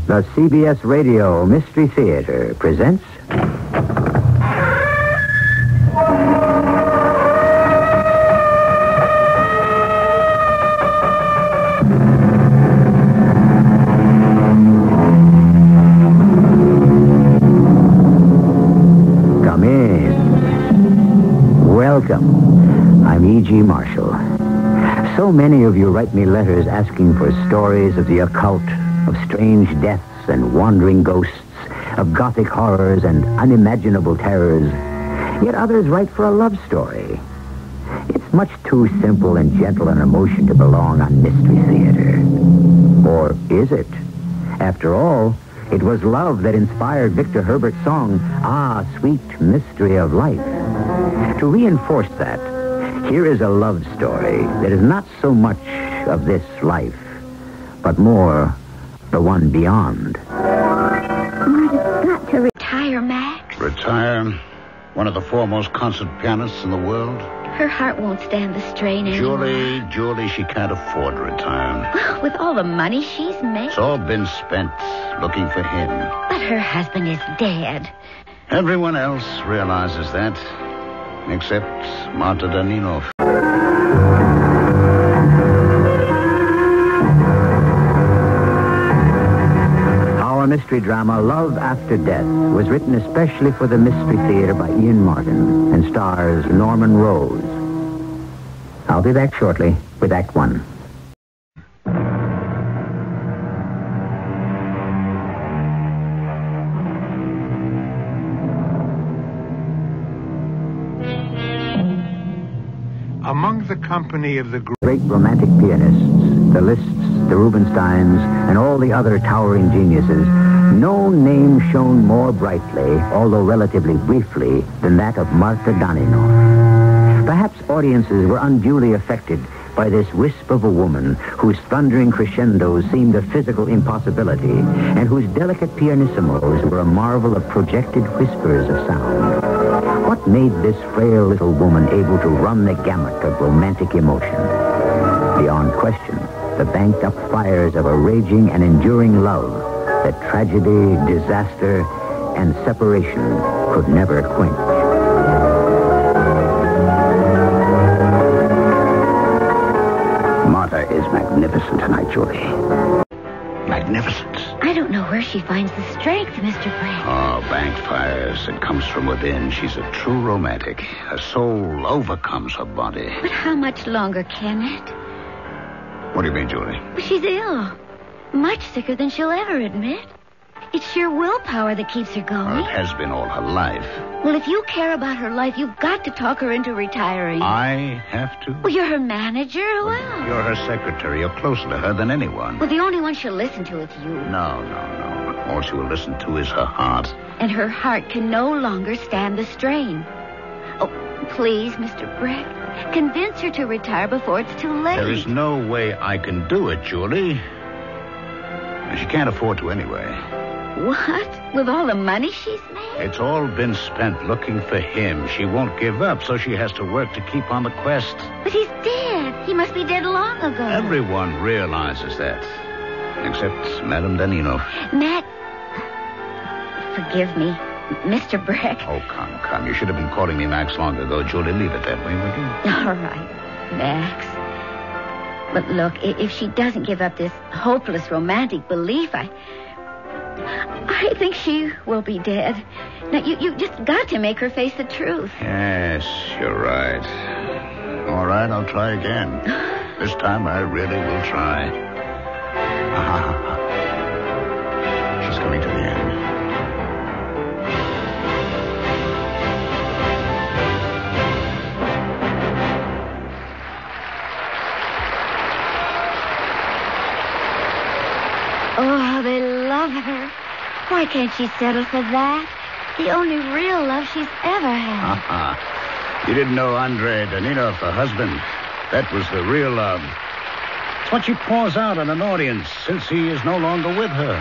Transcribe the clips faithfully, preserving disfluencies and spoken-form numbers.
The C B S Radio Mystery Theater presents... Come in. Welcome. I'm E G. Marshall. So many of you write me letters asking for stories of the occult, of strange deaths and wandering ghosts, of gothic horrors and unimaginable terrors. Yet others write for a love story. It's much too simple and gentle an emotion to belong on Mystery Theater. Or is it? After all, it was love that inspired Victor Herbert's song, Ah, Sweet Mystery of Life. To reinforce that, here is a love story that is not so much of this life, but more the one beyond. Marta's got to retire, Max. Retire? One of the foremost concert pianists in the world? Her heart won't stand the strain anymore. Julie, Julie, she can't afford to retire. With all the money she's made. It's all been spent looking for him. But her husband is dead. Everyone else realizes that, except Marta Danilov. Our mystery drama, Love After Death, was written especially for the Mystery Theater by Ian Martin and stars Norman Rose. I'll be back shortly with Act One. Among the company of the great romantic pianists, the Liszts, the Rubinsteins, and all the other towering geniuses, no name shone more brightly, although relatively briefly, than that of Marta Danilov. Perhaps audiences were unduly affected by this wisp of a woman whose thundering crescendos seemed a physical impossibility and whose delicate pianissimos were a marvel of projected whispers of sound. What made this frail little woman able to run the gamut of romantic emotion? Beyond question, the banked-up fires of a raging and enduring love that tragedy, disaster, and separation could never quench. Marta is magnificent tonight, Julie. Magnificent. I don't know where she finds the strength, Mister Bragg. Oh, bank fires. It comes from within. She's a true romantic. Her soul overcomes her body. But how much longer can it? What do you mean, Julie? She's ill. Much sicker than she'll ever admit. It's sheer willpower that keeps her going. Well, it has been all her life. Well, if you care about her life, you've got to talk her into retiring. I have to? Well, you're her manager. Who else? You're her secretary. You're closer to her than anyone. Well, the only one she'll listen to is you. No, no, no. All she will listen to is her heart. And her heart can no longer stand the strain. Oh, please, Mister Bragg, convince her to retire before it's too late. There is no way I can do it, Julie. She can't afford to anyway. What? With all the money she's made? It's all been spent looking for him. She won't give up, so she has to work to keep on the quest. But he's dead. He must be dead long ago. Everyone realizes that. Except Madame Danilov. Matt... Forgive me, Mister Bragg. Oh, come, come. You should have been calling me Max long ago, Julie. Leave it that way, would you? All right, Max. But look, if she doesn't give up this hopeless romantic belief, I... I think she will be dead. Now, you, you just got to make her face the truth. Yes, you're right. All right, I'll try again. This time I really will try. Ah, she's coming to the end. Oh, they love her. Why can't she settle for that? The only real love she's ever had. Uh-huh. You didn't know Andrei Danilov, her husband. That was the real love. It's what she pours out on an audience since he is no longer with her.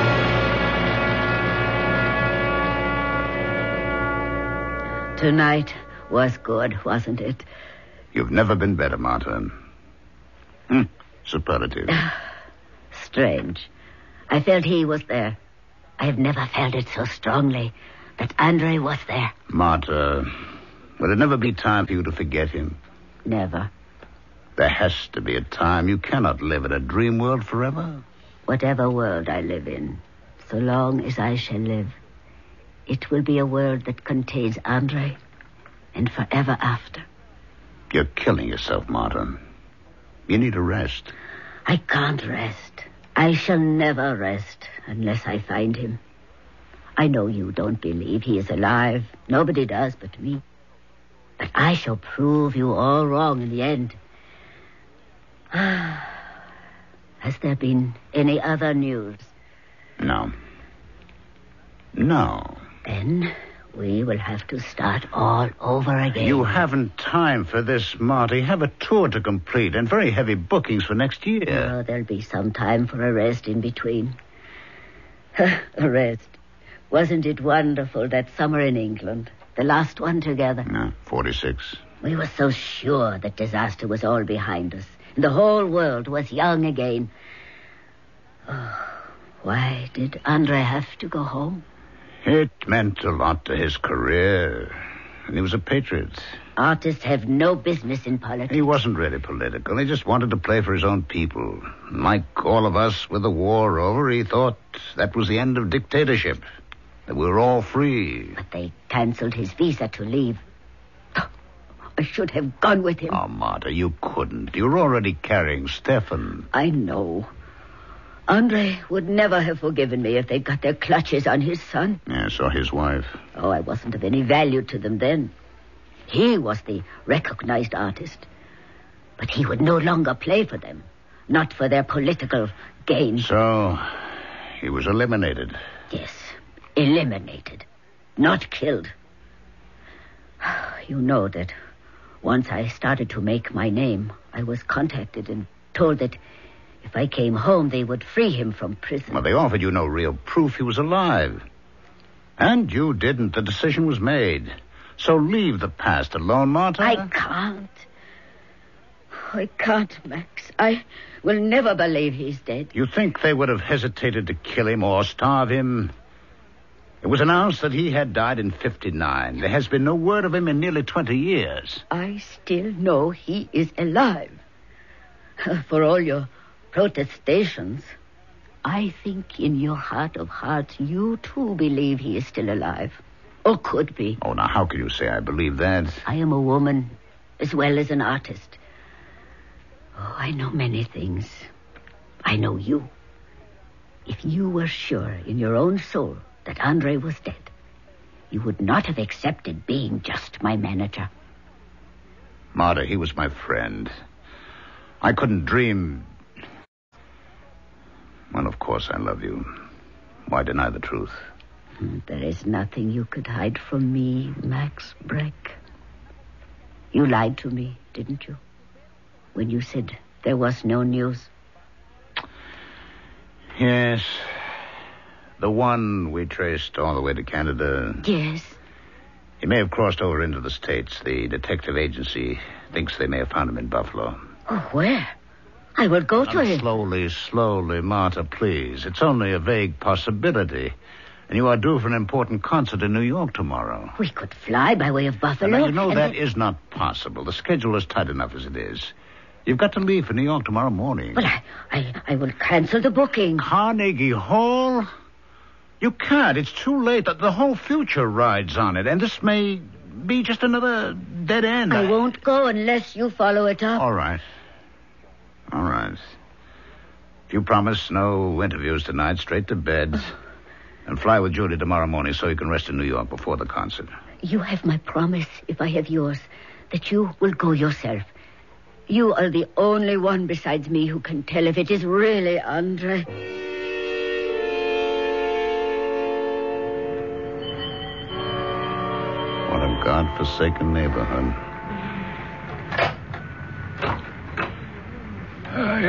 Tonight was good, wasn't it? You've never been better, Marta. Hmm. Superlative. Strange. I felt he was there. I have never felt it so strongly that Andre was there. Martha, will it never be time for you to forget him? Never. There has to be a time. You cannot live in a dream world forever. Whatever world I live in, so long as I shall live, it will be a world that contains Andre and forever after. You're killing yourself, Martha. You need a rest. I can't rest. I shall never rest unless I find him. I know you don't believe he is alive. Nobody does but me. But I shall prove you all wrong in the end. Has there been any other news? No. No. Then we will have to start all over again. You haven't time for this, Marty. You have a tour to complete and very heavy bookings for next year. Oh, there'll be some time for a rest in between. A rest. Wasn't it wonderful that summer in England? The last one together. No, forty-six. We were so sure that disaster was all behind us. And the whole world was young again. Oh, why did Andre have to go home? It meant a lot to his career. And he was a patriot. Artists have no business in politics. He wasn't really political. He just wanted to play for his own people. Like all of us, with the war over, he thought that was the end of dictatorship. That we were all free. But they canceled his visa to leave. I should have gone with him. Oh, Martha, you couldn't. You were already carrying Stefan. I know. Andre would never have forgiven me if they'd got their clutches on his son. Yes, or his wife. Oh, I wasn't of any value to them then. He was the recognized artist. But he would no longer play for them. Not for their political gain. So, he was eliminated. Yes, eliminated. Not killed. You know that once I started to make my name, I was contacted and told that if I came home, they would free him from prison. Well, they offered you no real proof he was alive. And you didn't. The decision was made. So leave the past alone, Martha. I can't. I can't, Max. I will never believe he's dead. You think they would have hesitated to kill him or starve him? It was announced that he had died in fifty-nine. There has been no word of him in nearly twenty years. I still know he is alive. For all your protestations, I think in your heart of hearts you too believe he is still alive. Or could be. Oh, now how can you say I believe that? I am a woman as well as an artist. Oh, I know many things. I know you. If you were sure in your own soul that Andre was dead, you would not have accepted being just my manager. Martha, he was my friend. I couldn't dream... Well, of course I love you. Why deny the truth? There is nothing you could hide from me, Max Breck. You lied to me, didn't you? When you said there was no news. Yes. The one we traced all the way to Canada. Yes. He may have crossed over into the States. The detective agency thinks they may have found him in Buffalo. Oh, where? I will go to Now, him. Slowly, slowly, Martha, please. It's only a vague possibility. And you are due for an important concert in New York tomorrow. We could fly by way of Buffalo. Now, you know and that then... is not possible. The schedule is tight enough as it is. You've got to leave for New York tomorrow morning. But I, I, I will cancel the booking. Carnegie Hall? You can't. It's too late. The, the whole future rides on it. And this may be just another dead end. I won't go unless you follow it up. All right. All right. If you promise no interviews tonight, straight to bed. And fly with Judy tomorrow morning so you can rest in New York before the concert. You have my promise, if I have yours, that you will go yourself. You are the only one besides me who can tell if it is really Andre. What a God-forsaken neighborhood. Uh, yes?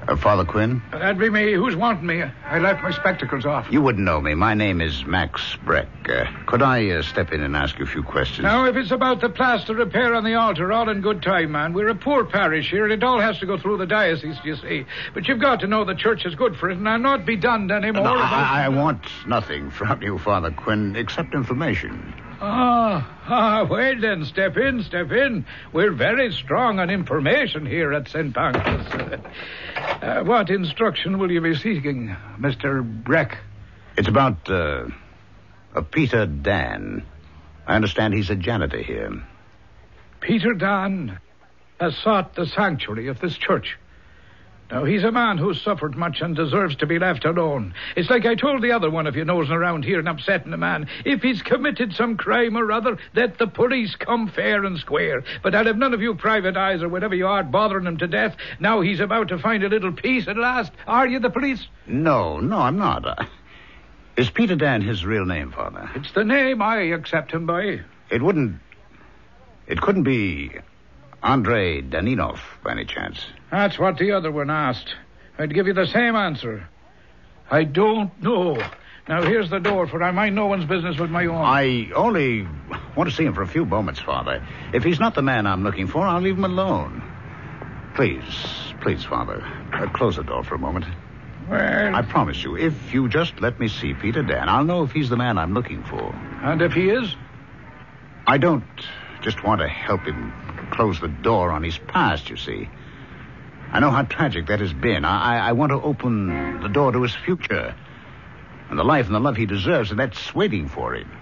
Uh, Father Quinn? That'd be me. Who's wanting me? I left my spectacles off. You wouldn't know me. My name is Max Breck. Uh, could I uh, step in and ask you a few questions? Now, if it's about the plaster repair on the altar, all in good time, man. We're a poor parish here, and it all has to go through the diocese, you see. But you've got to know the church is good for it, and I'll not be done anymore. No, about... I, I want nothing from you, Father Quinn, except information. Ah, ah, well then, step in, step in. We're very strong on information here at Saint Pancras. Uh, what instruction will you be seeking, Mister Breck? It's about, uh, a Peter Dan. I understand he's a janitor here. Peter Dan has sought the sanctuary of this church. Now, he's a man who's suffered much and deserves to be left alone. It's like I told the other one of you nosing around here and upsetting a man. If he's committed some crime or other, let the police come fair and square. But I'll have none of you private eyes or whatever you are bothering him to death. Now he's about to find a little peace at last. Are you the police? No, no, I'm not. Uh, is Peter Dan his real name, Father? It's the name I accept him by. It wouldn't... It couldn't be Andrei Daninov, by any chance. That's what the other one asked. I'd give you the same answer. I don't know. Now, here's the door, for I mind no one's business with my own. I only want to see him for a few moments, Father. If he's not the man I'm looking for, I'll leave him alone. Please, please, Father, uh, close the door for a moment. Well... I promise you, if you just let me see Peter Dan, I'll know if he's the man I'm looking for. And if he is? I don't just want to help him close the door on his past, you see. I know how tragic that has been. I, I want to open the door to his future and the life and the love he deserves, and that's waiting for him.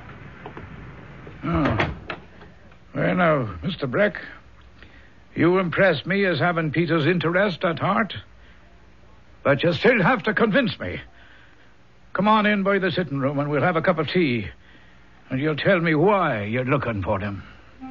Oh. Well, now, Mister Breck, you impress me as having Peter's interest at heart, but you still have to convince me. Come on in by the sitting room and we'll have a cup of tea, and you'll tell me why you're looking for him.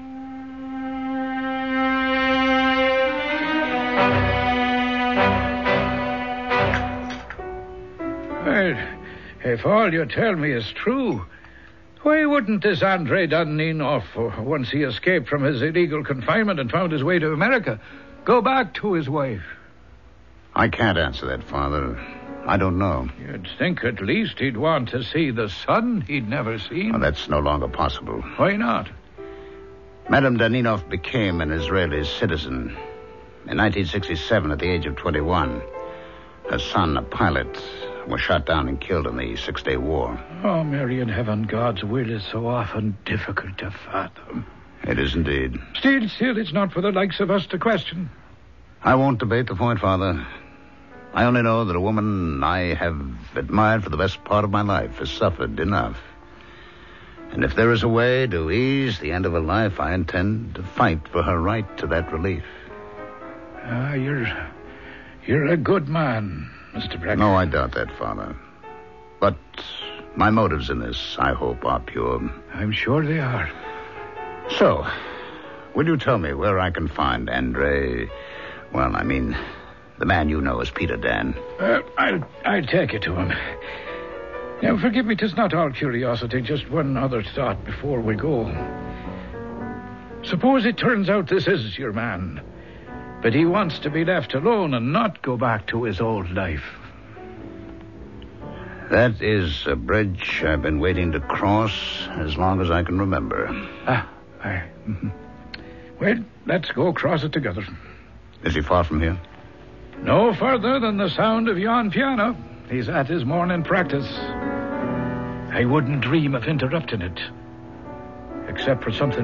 Well, if all you tell me is true, why wouldn't this Andrei Daninov, once he escaped from his illegal confinement and found his way to America, go back to his wife? I can't answer that, Father. I don't know. You'd think at least he'd want to see the son he'd never seen. Well, that's no longer possible. Why not? Madame Daninov became an Israeli citizen in nineteen sixty-seven at the age of twenty-one. Her son, a pilot, was shot down and killed in the Six-Day War. Oh, Mary in heaven, God's will is so often difficult to fathom. It is indeed. Still, still, it's not for the likes of us to question. I won't debate the point, Father. I only know that a woman I have admired for the best part of my life has suffered enough. And if there is a way to ease the end of her life, I intend to fight for her right to that relief. Ah, you're... you're a good man, Mister Breck. No, I doubt that, Father. But my motives in this, I hope, are pure. I'm sure they are. So, will you tell me where I can find Andre... Well, I mean, the man you know as Peter Dan? Uh, I'll, I'll take you to him. Now, forgive me, 'tis not all curiosity, just one other thought before we go. Suppose it turns out this is your man, but he wants to be left alone and not go back to his old life. That is a bridge I've been waiting to cross as long as I can remember. Ah, I... Well, let's go cross it together. Is he far from here? No further than the sound of yon piano. He's at his morning practice. I wouldn't dream of interrupting it, except for something...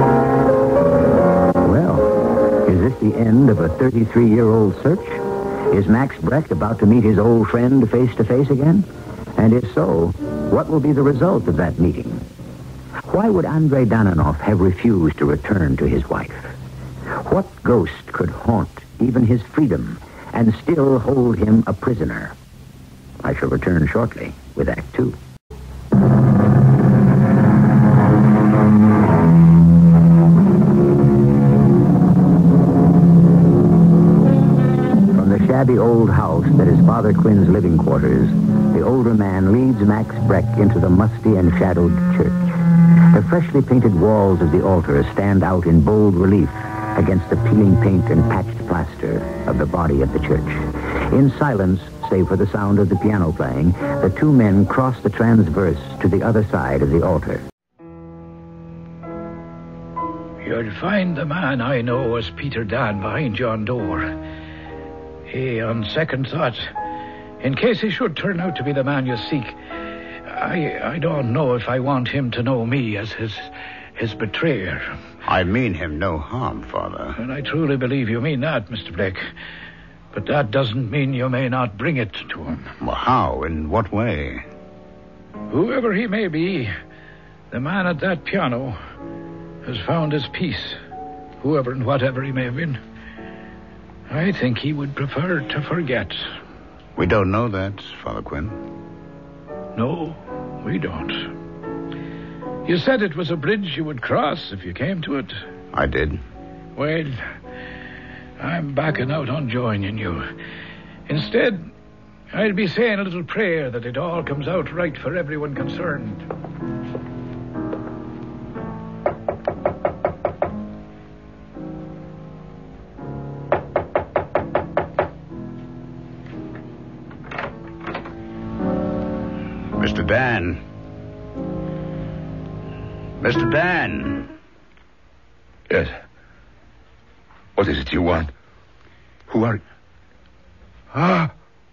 Well, is this the end of a thirty-three-year-old search? Is Max Breck about to meet his old friend face to face again? And if so, what will be the result of that meeting? Why would Andrei Daninov have refused to return to his wife? What ghost could haunt even his freedom and still hold him a prisoner? I shall return shortly with Act Two. From the shabby old house that is Father Quinn's living quarters, the older man leads Max Breck into the musty and shadowed church. The freshly painted walls of the altar stand out in bold relief against the peeling paint and patched plaster of the body of the church. In silence, save for the sound of the piano playing, the two men cross the transverse to the other side of the altar. You'll find the man I know as Peter Dan behind yon door. He, on second thought, in case he should turn out to be the man you seek, I I don't know if I want him to know me as his his betrayer. I mean him no harm, Father. And I truly believe you mean that, Mister Blake. But that doesn't mean you may not bring it to him. Well, how? In what way? Whoever he may be, the man at that piano has found his peace, whoever and whatever he may have been. I think he would prefer to forget. We don't know that, Father Quinn. No, we don't. You said it was a bridge you would cross if you came to it. I did. Well, I'm backing out on joining you. Instead, I'll be saying a little prayer that it all comes out right for everyone concerned. Mister Dan. Mister Dan. Yes. What is it you want? Who are you? Ah!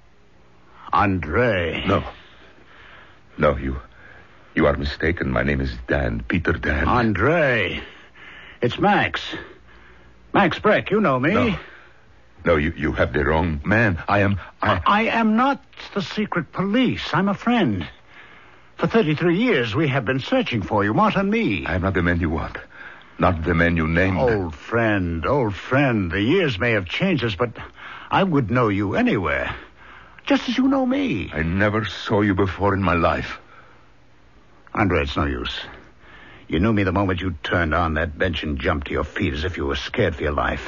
Andre. No. No, you... You are mistaken. My name is Dan. Peter Dan. Andre. It's Max. Max Breck, you know me. No. No, you, you have the wrong man. I am... I... I am not the secret police. I'm a friend. For thirty-three years, we have been searching for you, Mott and me. I am not the man you want. Not the man you named. Old friend, old friend. The years may have changed us, but I would know you anywhere. Just as you know me. I never saw you before in my life. Andre, it's no use. You knew me the moment you turned on that bench and jumped to your feet as if you were scared for your life.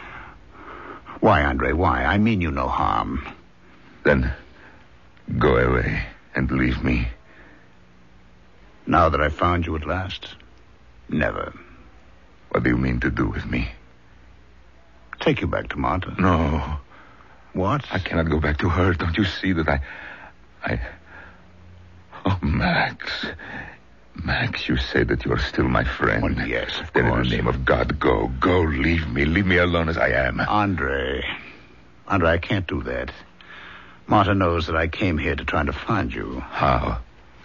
Why, Andre, why? I mean you no harm. Then go away and leave me. Now that I've found you at last? Never. What do you mean to do with me? Take you back to Martha. No. What? I cannot go back to her. Don't you see that I... I... Oh, Max. Max, you say that you are still my friend. Well, yes, of then course. in the name of God, go. Go, leave me. Leave me alone as I am. Andre. Andre, I can't do that. Martha knows that I came here to try to find you. How?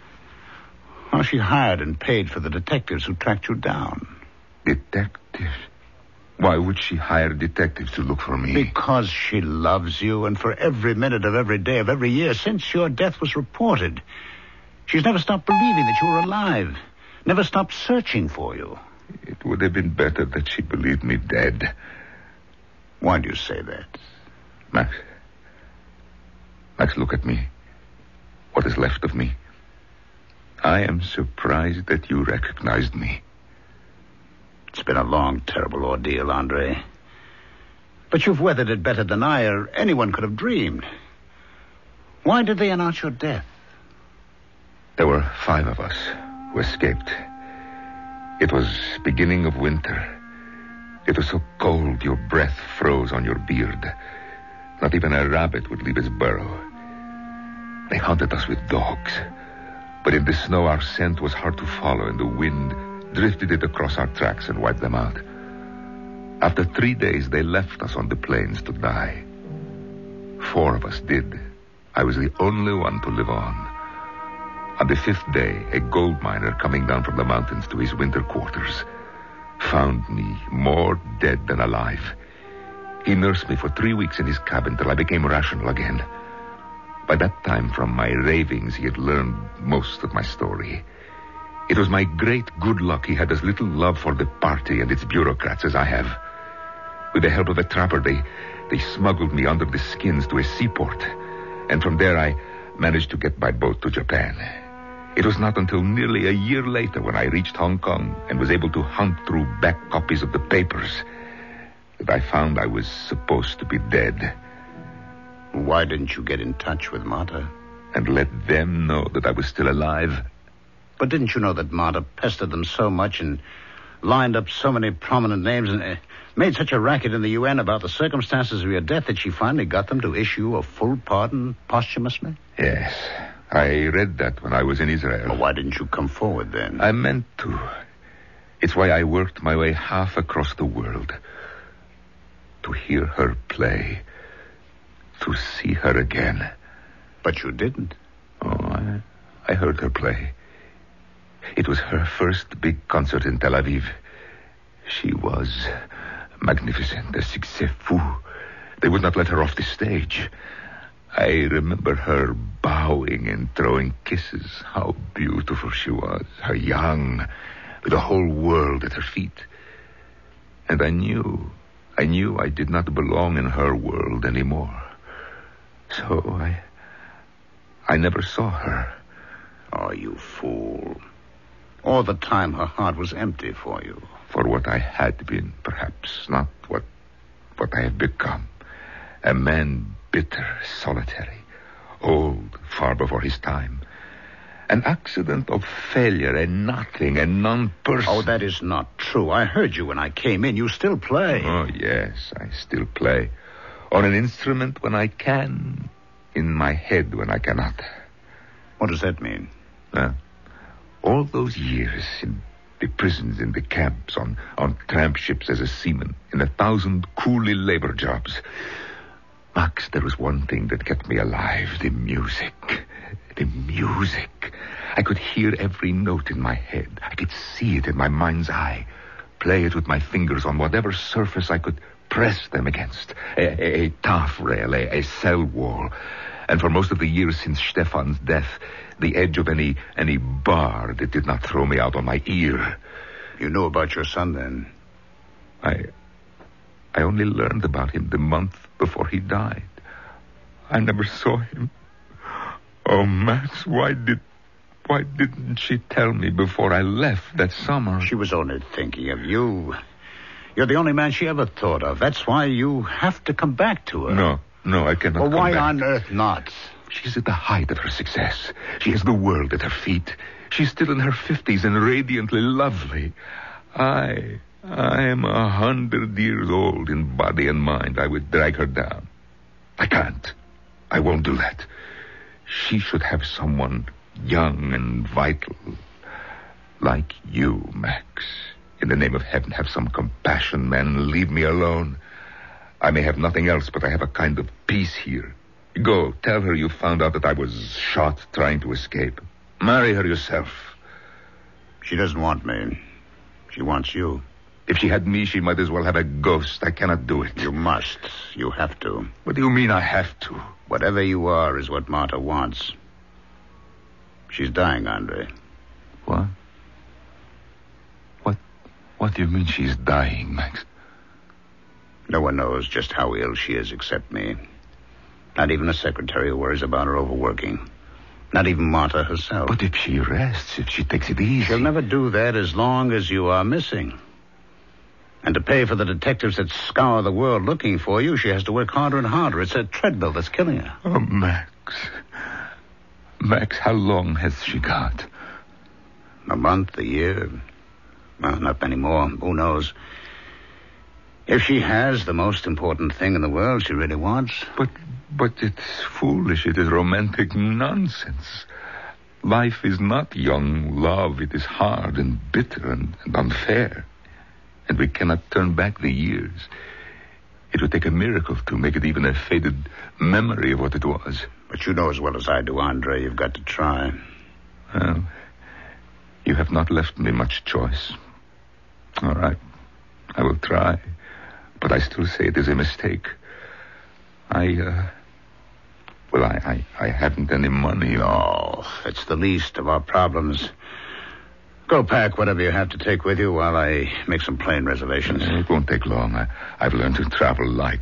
Well, she hired and paid for the detectives who tracked you down. Detectives? Why would she hire detectives to look for me? Because she loves you, and for every minute of every day of every year since your death was reported, she's never stopped believing that you were alive, never stopped searching for you. It would have been better that she believed me dead. Why do you say that? Max. Max, look at me. What is left of me? I am surprised that you recognized me. It's been a long, terrible ordeal, Andre. But you've weathered it better than I or anyone could have dreamed. Why did they announce your death? There were five of us who escaped. It was beginning of winter. It was so cold your breath froze on your beard. Not even a rabbit would leave his burrow. They hunted us with dogs. But in the snow our scent was hard to follow, and the wind drifted it across our tracks and wiped them out. After three days, they left us on the plains to die. Four of us did. I was the only one to live on. On the fifth day, a gold miner coming down from the mountains to his winter quarters found me more dead than alive. He nursed me for three weeks in his cabin till I became rational again. By that time, from my ravings, he had learned most of my story. It was my great good luck he had as little love for the party and its bureaucrats as I have. With the help of a trapper, they, they smuggled me under the skins to a seaport. And from there, I managed to get by boat to Japan. It was not until nearly a year later when I reached Hong Kong and was able to hunt through back copies of the papers that I found I was supposed to be dead. Why didn't you get in touch with Martha? And let them know that I was still alive? But didn't you know that Martha pestered them so much and lined up so many prominent names and uh, made such a racket in the U N about the circumstances of your death that she finally got them to issue a full pardon posthumously? Yes. I read that when I was in Israel. Well, why didn't you come forward then? I meant to. It's why I worked my way half across the world. To hear her play. To see her again. But you didn't. Oh, I, I heard her play. It was her first big concert in Tel Aviv. She was magnificent, a succès fou. They would not let her off the stage. I remember her bowing and throwing kisses. How beautiful she was. How young, with the whole world at her feet. And I knew, I knew I did not belong in her world anymore. So I, I never saw her. Oh, you fool. All the time her heart was empty for you. For what I had been, perhaps, not what, what I have become. A man bitter, solitary, old, far before his time. An accident of failure, a nothing, a non-person. Oh, that is not true. I heard you when I came in. You still play. Oh, yes, I still play. On an instrument when I can, in my head when I cannot. What does that mean? Uh, all those years in the prisons, in the camps, on, on tramp ships as a seaman, in a thousand coolie labor jobs. Max, there was one thing that kept me alive, the music. The music. I could hear every note in my head. I could see it in my mind's eye. Play it with my fingers on whatever surface I could press them against. A, a, a taffrail, a, a cell wall. And for most of the years since Stefan's death, the edge of any any bar that did not throw me out on my ear. You knew about your son then? I... I only learned about him the month before he died. I never saw him. Oh, Max, why did... Why didn't she tell me before I left that summer? She was only thinking of you. You're the only man she ever thought of. That's why you have to come back to her. No, no, I cannot well, come why back. on earth not? She's at the height of her success. She has the world at her feet. She's still in her fifties and radiantly lovely. I... I am a hundred years old in body and mind. I would drag her down. I can't. I won't do that. She should have someone young and vital. Like you, Max. In the name of heaven, have some compassion, man. Leave me alone. I may have nothing else, but I have a kind of peace here. Go, tell her you found out that I was shot trying to escape. Marry her yourself. She doesn't want me. She wants you. If she had me, she might as well have a ghost. I cannot do it. You must. You have to. What do you mean I have to? Whatever you are is what Marta wants. She's dying, Andre. What? What? What do you mean she's dying, Max? No one knows just how ill she is except me. Not even the secretary who worries about her overworking. Not even Marta herself. But if she rests, if she takes it easy... She'll never do that as long as you are missing. And to pay for the detectives that scour the world looking for you, she has to work harder and harder. It's a treadmill that's killing her. Oh, Max. Max, how long has she got? A month, a year. Well, not many more. Who knows? If she has the most important thing in the world she really wants. But, but it's foolish. It is romantic nonsense. Life is not young love. It is hard and bitter and, and unfair. And we cannot turn back the years. It would take a miracle to make it even a faded memory of what it was. But you know as well as I do, Andre, you've got to try. Well, you have not left me much choice. All right. I will try. But I still say it is a mistake. I, uh... Well, I, I, I haven't any money. No, it's the least of our problems. Go pack whatever you have to take with you while I make some plane reservations. It won't take long. I, I've learned to travel light.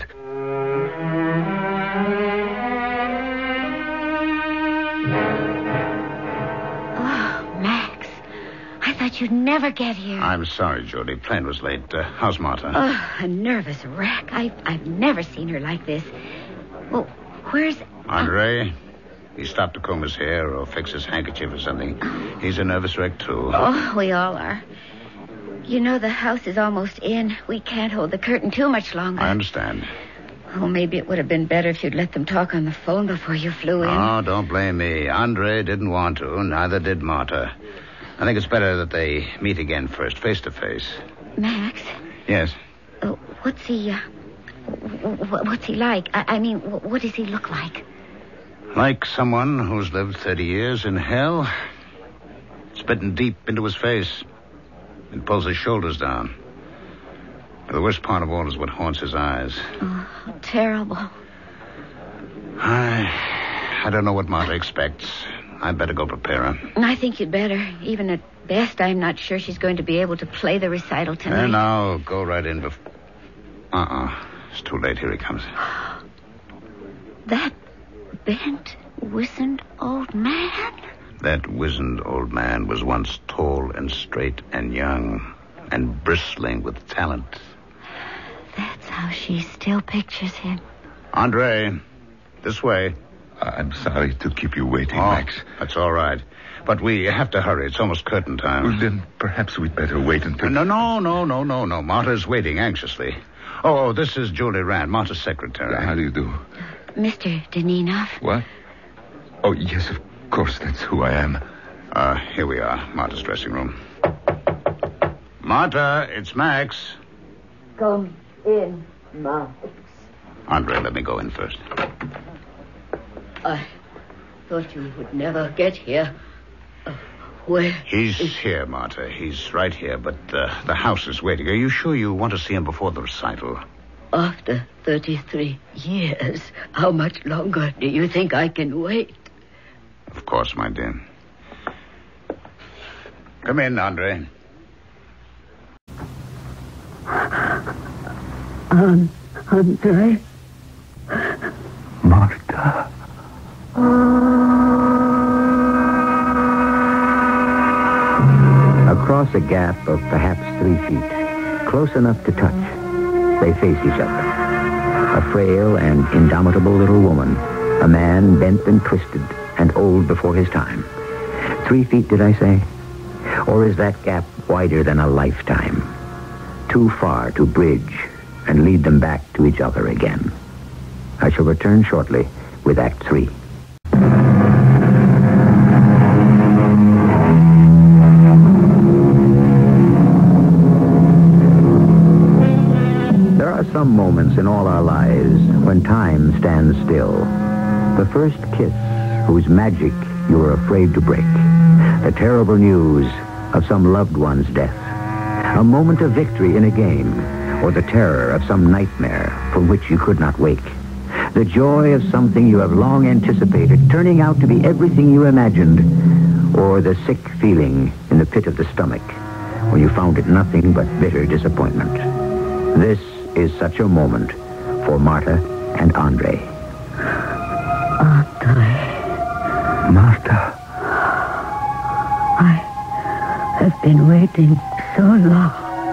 Oh, Max. I thought you'd never get here. I'm sorry, Jody. Plane was late. Uh, how's Marta? Oh, a nervous wreck. I've, I've never seen her like this. Well, where's... Andre? He stopped to comb his hair or fix his handkerchief or something. He's a nervous wreck, too. Oh, we all are. You know the house is almost in. We can't hold the curtain too much longer. I understand. Oh, maybe it would have been better if you'd let them talk on the phone before you flew in. Oh, don't blame me. Andre didn't want to. Neither did Marta. I think it's better that they meet again first, face to face. Max? Yes? Uh, what's he, uh, w- w- what's he like? I, I mean, w- what does he look like? Like someone who's lived thirty years in hell. Spitting deep into his face. And pulls his shoulders down. But the worst part of all is what haunts his eyes. Oh, terrible. I... I don't know what Marta expects. I'd better go prepare her. I think you'd better. Even at best, I'm not sure she's going to be able to play the recital tonight. And now, go right in before... Uh-uh. It's too late. Here he comes. That bent, wizened old man? That wizened old man was once tall and straight and young and bristling with talent. That's how she still pictures him. Andre, this way. I'm sorry to keep you waiting, Oh, Max. that's all right. But we have to hurry. It's almost curtain time. Well, then perhaps we'd better wait until... No, no, no, no, no, no. Marta's waiting anxiously. Oh, this is Julie Rand, Marta's secretary. How do you do? Mister Deninoff? What? Oh, yes, of course, that's who I am. Uh, here we are, Marta's dressing room. Marta, it's Max. Come in, Max. Andre, let me go in first. I thought you would never get here. Uh, where? He's here, Marta. He's right here, but uh, the house is waiting. Are you sure you want to see him before the recital? After thirty-three years, how much longer do you think I can wait? Of course, my dear. Come in, Andre. Um, Andre? Marta. Across a gap of perhaps three feet, close enough to touch, they face each other. A frail and indomitable little woman, a man bent and twisted and old before his time. Three feet, did I say? Or is that gap wider than a lifetime? Too far to bridge and lead them back to each other again. I shall return shortly with Act Three. There are some moments in all our lives when time stands still. The first kiss, whose magic you are afraid to break. The terrible news of some loved one's death. A moment of victory in a game, or the terror of some nightmare from which you could not wake. The joy of something you have long anticipated turning out to be everything you imagined, or the sick feeling in the pit of the stomach when you found it nothing but bitter disappointment. This is such a moment for Marta and Andre. Andre. Marta. I have been waiting so long.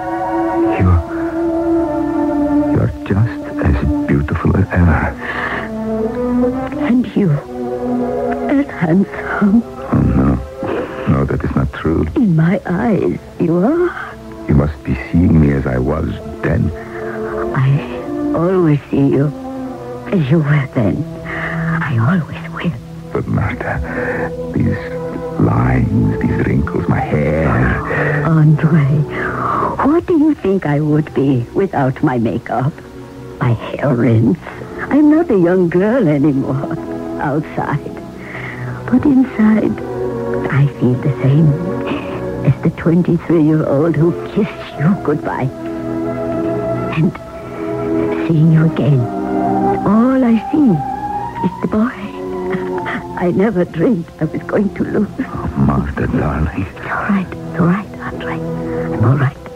You're... You're just as beautiful as ever. And you, as handsome. Oh, no. No, that is not true. In my eyes, you are. You must be seeing me as I was then. I always see you as you were then. I always will. But Marta, these lines, these wrinkles, my hair... Andre, what do you think I would be without my makeup? My hair rinse. I'm not a young girl anymore, outside. But inside, I feel the same as the twenty-three-year-old who kissed you goodbye. And seeing you again, all I see is the boy I never dreamed I was going to lose. Oh, Marta, darling. It's all right. It's all right, Andre. I'm all right.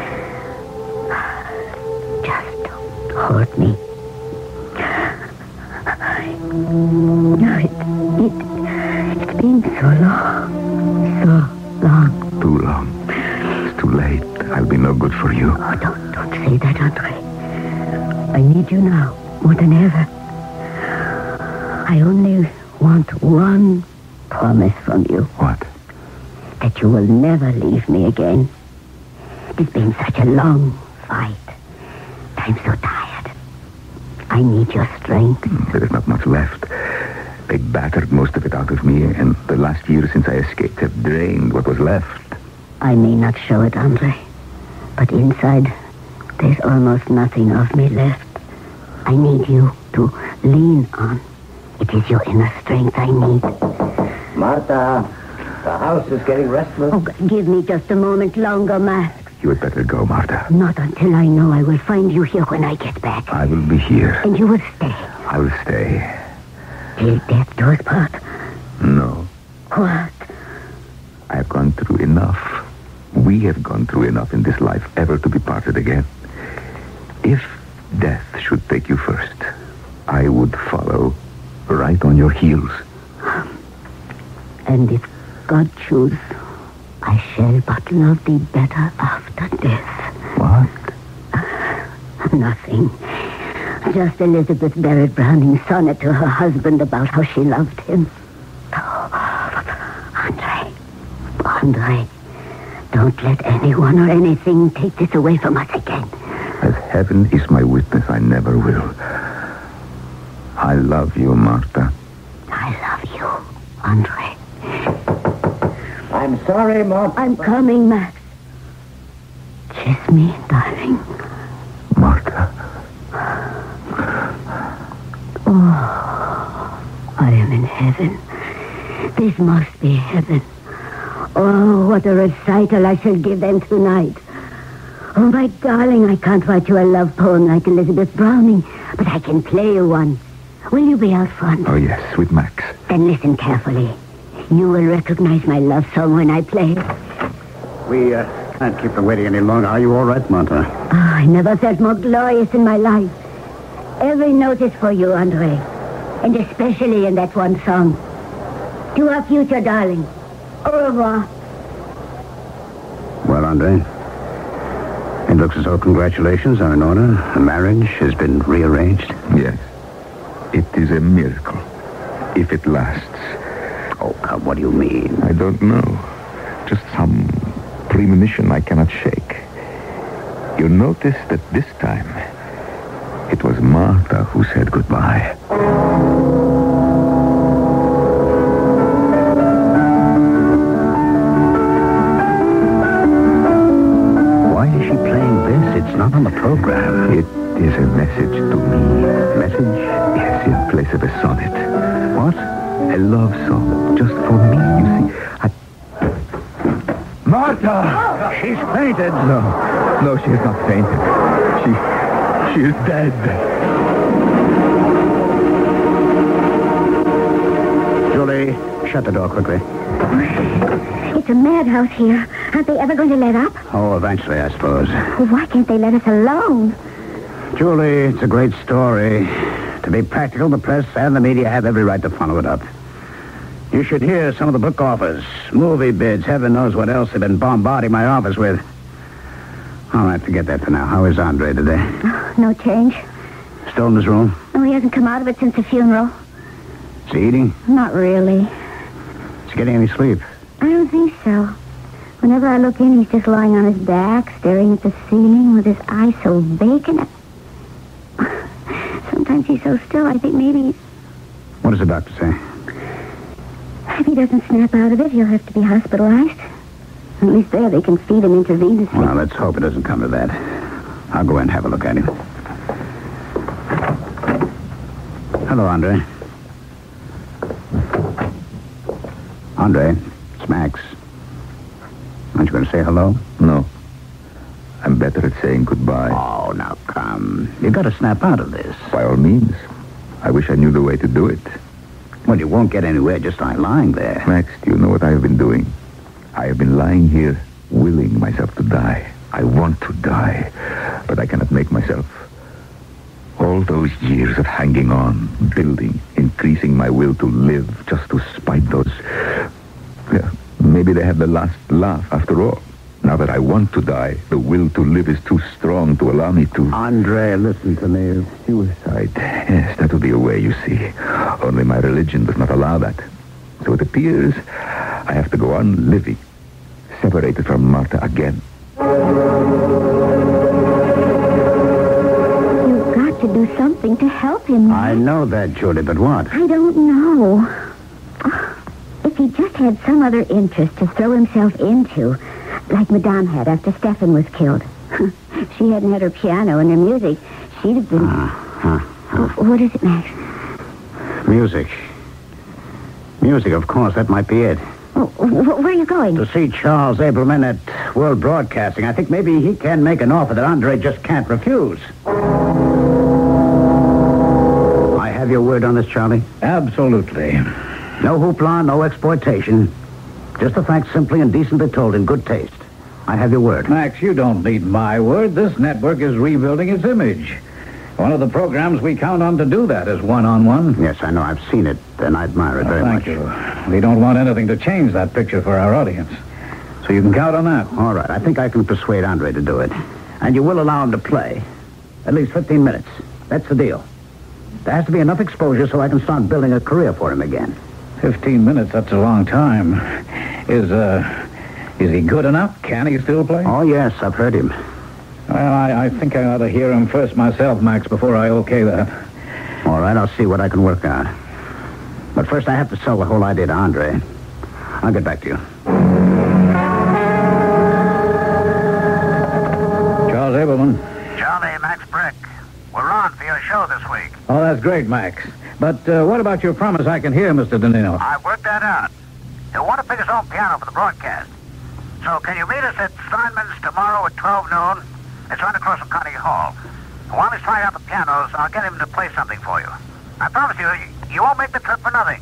Just hold me. I... No, it, it, it's been so long. So long. Too long. It's too late. I'll be no good for you. Oh, don't, don't say that, Andre. I need you now, more than ever. I only want one promise from you. What? That you will never leave me again. It has been such a long fight. I'm so tired. I need your strength. There is not much left. They battered most of it out of me, and the last year since I escaped have drained what was left. I may not show it, Andre, but inside, there's almost nothing of me left. I need you to lean on. It is your inner strength I need. Martha, the house is getting restless. Oh, give me just a moment longer, Max. You had better go, Martha. Not until I know I will find you here when I get back. I will be here. And you will stay. I will stay. Till death do us part. No. What? I have gone through enough. We have gone through enough in this life ever to be parted again. If death should take you first, I would follow right on your heels. And if God choose, I shall but love thee better after death. What? Nothing. Just Elizabeth Barrett Browning's sonnet to her husband about how she loved him. Oh, Andre, Andre, don't let anyone or anything take this away from us again. As heaven is my witness, I never will. I love you, Martha. I love you, Andre. I'm sorry, Martha. I'm coming, Max. Kiss me, darling. Martha. Oh, I am in heaven. This must be heaven. Oh, what a recital I shall give them tonight. Oh, my darling, I can't write you a love poem like Elizabeth Browning, but I can play you one. Will you be out front? Oh, yes, with Max. Then listen carefully. You will recognize my love song when I play it. We uh, can't keep them waiting any longer. Are you all right, Martha? Oh, I never felt more glorious in my life. Every note is for you, Andre. And especially in that one song. To our future, darling. Au revoir. Well, Andre, it looks as though congratulations are in order. The marriage has been rearranged. Yes. It is a miracle. If it lasts. Oh, uh, what do you mean? I don't know. Just some premonition I cannot shake. You'll notice that this time, it was Martha who said goodbye. Why is she playing this? It's not on the program. It is a message to me. Message? Yes, in place of a sonnet. What? A love song, just for me, you see. I... Martha! She's fainted. No, no, she has not fainted. She, she is dead. Julie, shut the door quickly. It's a madhouse here. Aren't they ever going to let up? Oh, eventually, I suppose. Well, why can't they let us alone? Julie, it's a great story. To be practical, the press and the media have every right to follow it up. You should hear some of the book offers, movie bids, heaven knows what else they've been bombarding my office with. All right, forget that for now. How is Andre today? Oh, no change. Still in his room? Oh, he hasn't come out of it since the funeral. Is he eating? Not really. Is he getting any sleep? I don't think so. Whenever I look in, he's just lying on his back, staring at the ceiling with his eyes so vacant. Sometimes he's so still, I think maybe... What does the doctor say? If he doesn't snap out of it, he'll have to be hospitalized. At least there they can feed him intravenously. Well, let's hope it doesn't come to that. I'll go in and have a look at him. Hello, Andre. Andre, it's Max. Aren't you going to say hello? No. I'm better at saying goodbye. Oh, now come. You got to snap out of this. By all means. I wish I knew the way to do it. Well, you won't get anywhere just by lying there. Max, do you know what I have been doing? I have been lying here, willing myself to die. I want to die, but I cannot make myself. All those years of hanging on, building, increasing my will to live, just to spite those... Yeah, maybe they have the last laugh after all. Now that I want to die, the will to live is too strong to allow me to... Andre, listen to me. Suicide. Yes, that will be a way, you see. Only my religion does not allow that. So it appears I have to go on living, separated from Martha again. You've got to do something to help him. I know that, Julie, but what? I don't know. If he just had some other interest to throw himself into, like Madame had after Stefan was killed. If she hadn't had her piano and her music, she'd have been... Uh, huh, huh. What is it, Max? Music. Music, of course, that might be it. Oh, wh- where are you going? To see Charles Abelman at World Broadcasting. I think maybe he can make an offer that Andre just can't refuse. I have your word on this, Charlie? Absolutely. No hoopla, no exploitation. Just the facts simply and decently told in good taste. I have your word. Max, you don't need my word. This network is rebuilding its image. One of the programs we count on to do that is one-on-one. Yes, I know. I've seen it, and I admire it Oh, very thank much. you. We don't want anything to change that picture for our audience. So you can count on that. All right. I think I can persuade Andre to do it. And you will allow him to play. At least fifteen minutes. That's the deal. There has to be enough exposure so I can start building a career for him again. Fifteen minutes, that's a long time. Is, uh, is he good enough? Can he still play? Oh, yes. I've heard him. Well, I, I think I ought to hear him first myself, Max, before I okay that. All right. I'll see what I can work out. But first, I have to sell the whole idea to Andre. I'll get back to you. Charles Abelman. Charlie, Max Brick. We're on for your show this week. Oh, that's great, Max. But uh, what about your promise I can hear, Mister DeNino? I worked that out. He'll want to pick his own piano for the broadcast. So can you meet us at Steinman's tomorrow at twelve noon? It's right across from Carnegie Hall. While he's trying out the pianos, I'll get him to play something for you. I promise you, you won't make the trip for nothing.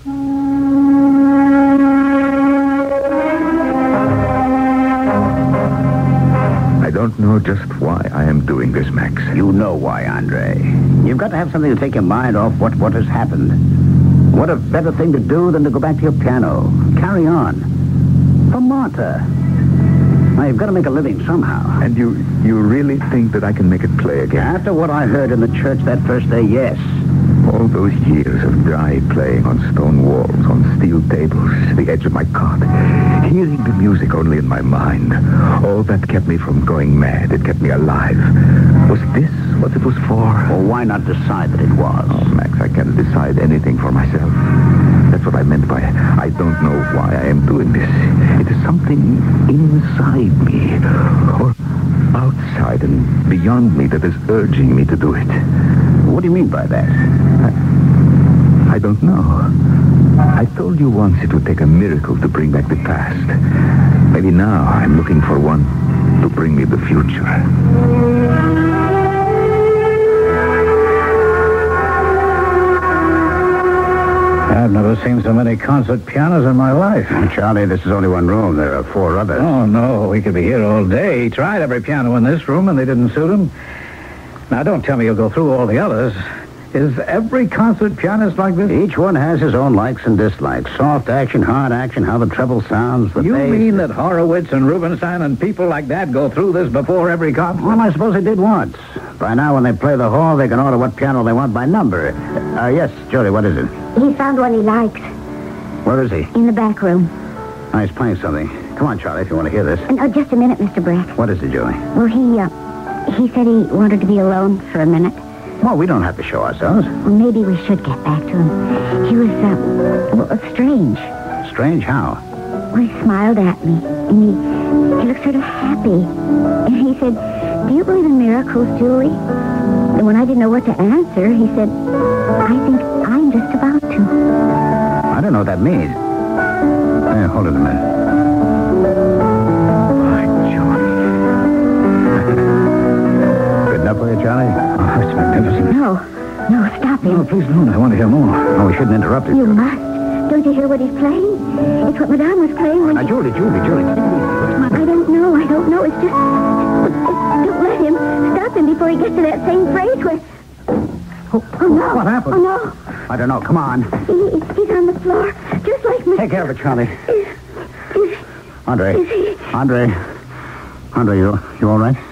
I don't know just why I am doing this, Max. You know why, Andre. You've got to have something to take your mind off what, what has happened. What a better thing to do than to go back to your piano. Carry on. For Martha. Now, you've got to make a living somehow. And you you really think that I can make it play again? After what I heard in the church that first day, yes. All those years of dry playing on stone walls, on steel tables, the edge of my cot, hearing the music only in my mind, all that kept me from going mad. It kept me alive. Was this what it was for? Well, why not decide that it was? Oh, Max, I can't decide anything for myself. That's what I meant by I don't know why I am doing this. It is something inside me, or outside and beyond me, that is urging me to do it. What do you mean by that? I, I don't know. I told you once it would take a miracle to bring back the past. Maybe now I'm looking for one to bring me the future. I've never seen so many concert pianos in my life. Oh, Charlie, this is only one room. There are four others. Oh, no, we could be here all day. He tried every piano in this room, and they didn't suit him. Now, don't tell me you'll go through all the others. Is every concert pianist like this? Each one has his own likes and dislikes. Soft action, hard action, how the treble sounds, the You bass. mean that Horowitz and Rubinstein and people like that go through this before every concert? Well, I suppose they did once. By now, when they play the hall, they can order what piano they want by number. Uh, yes, Julie, what is it? He found one he likes Where is he? in the back room. Oh, he's playing something. Come on, Charlie, if you want to hear this. And, oh, just a minute, Mister Breck. What is it, Julie? Well, he, uh, he said he wanted to be alone for a minute. Well, we don't have to show ourselves. Well, maybe we should get back to him. He was, uh, well, uh, strange. Strange how? Well, he smiled at me, and he, he looked sort of happy. And he said, "Do you believe in miracles, Julie?" And when I didn't know what to answer, he said, "I think I'm just about to." I don't know what that means. Hey, hold it a minute. My Johnny. Good enough for you, Charlie? Oh, it's magnificent. No, no, stop him. No, please don't. I want to hear more. Oh, we shouldn't interrupt him. You must. Don't you hear what he's playing? It's what Madame was playing when Now, she... Julie, Julie, Julie. What's the matter? I don't know, I don't know. It's just... Don't let him. Stop him before he gets to that same phrase where... Oh, oh no. What happened? Oh, no. I don't know. Come on. He, he's on the floor, just like me. Take care of it, Charlie. Is, is, Andre. is he... Andre. Andre, you, you all right?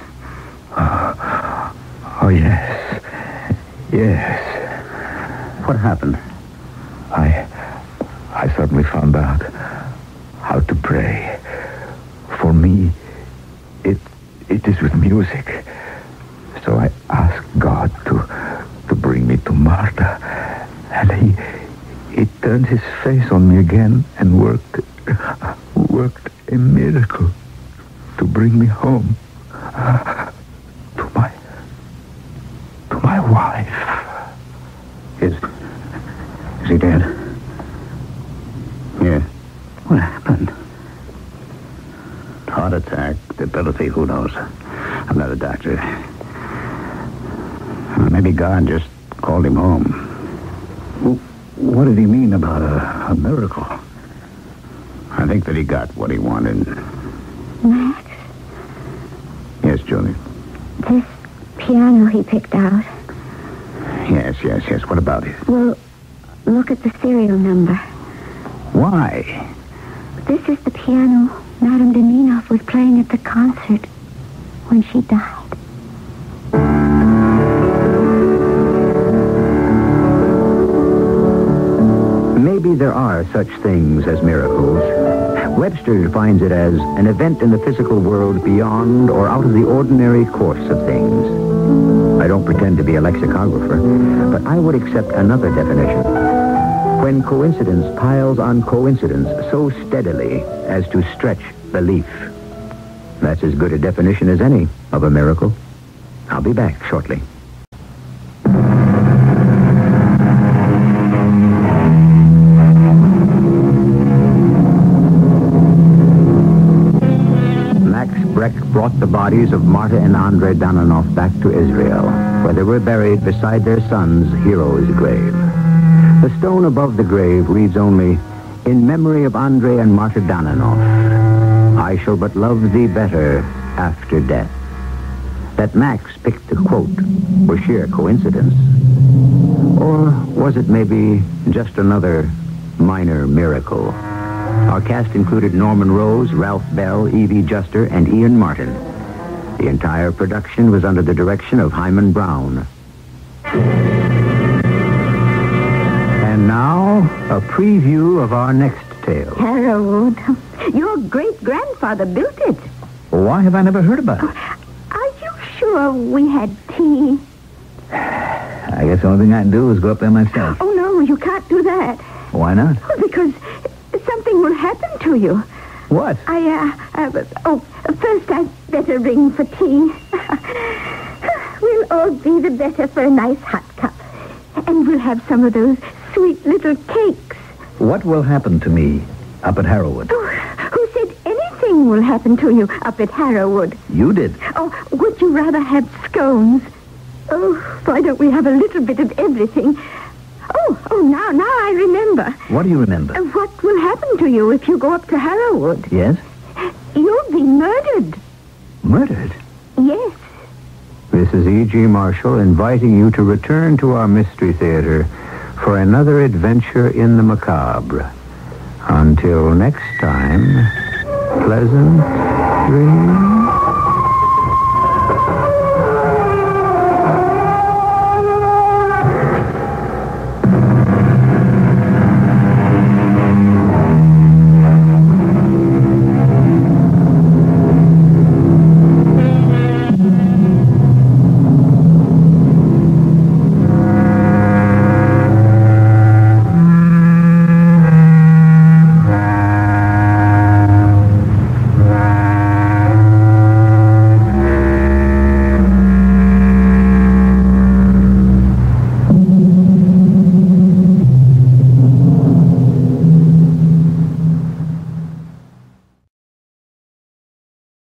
Oh, yes. Yes. What happened? I... I suddenly found out how to pray. For me, it it is with music. So I asked God to to bring me to Martha. And he he turned his face on me again and worked worked a miracle to bring me home to my to my wife. Is is he dead? Yeah. What happened? Heart attack, debility, who knows? I'm not a doctor. Maybe God just called him home. What did he mean about a, a miracle? I think that he got what he wanted. Max, Yes, Julie. this piano he picked out. Yes, yes, yes. What about it? Well, look at the serial number. Why? This is the piano Madame Deminoff was playing at the concert when she died. Maybe there are such things as miracles. Webster defines it as an event in the physical world beyond or out of the ordinary course of things. I don't pretend to be a lexicographer, but I would accept another definition. When coincidence piles on coincidence so steadily as to stretch belief. That's as good a definition as any of a miracle. I'll be back shortly. Breck brought the bodies of Marta and Andrei Dananoff back to Israel, where they were buried beside their son's hero's grave. The stone above the grave reads only, "In memory of Andrei and Marta Dananoff, I shall but love thee better after death." That Max picked the quote was sheer coincidence. Or was it maybe just another minor miracle? Our cast included Norman Rose, Ralph Bell, Evie Juster, and Ian Martin. The entire production was under the direction of Hyman Brown. And now, a preview of our next tale. Harold, your great-grandfather built it. Why have I never heard about it? Are you sure we had tea? I guess the only thing I can do is go up there myself. Oh, no, you can't do that. Why not? Because something will happen to you. What? I, uh, uh, oh, first I'd better ring for tea. We'll all be the better for a nice hot cup. And we'll have some of those sweet little cakes. What will happen to me up at Harrowwood? Oh, who said anything will happen to you up at Harrowwood? You did. Oh, would you rather have scones? Oh, why don't we have a little bit of everything? Oh, oh, now, now I remember. What do you remember? Uh, what will happen to you if you go up to Harrowwood? Yes? You'll be murdered. Murdered? Yes. This is E G. Marshall inviting you to return to our Mystery Theater for another adventure in the macabre. Until next time, pleasant dreams.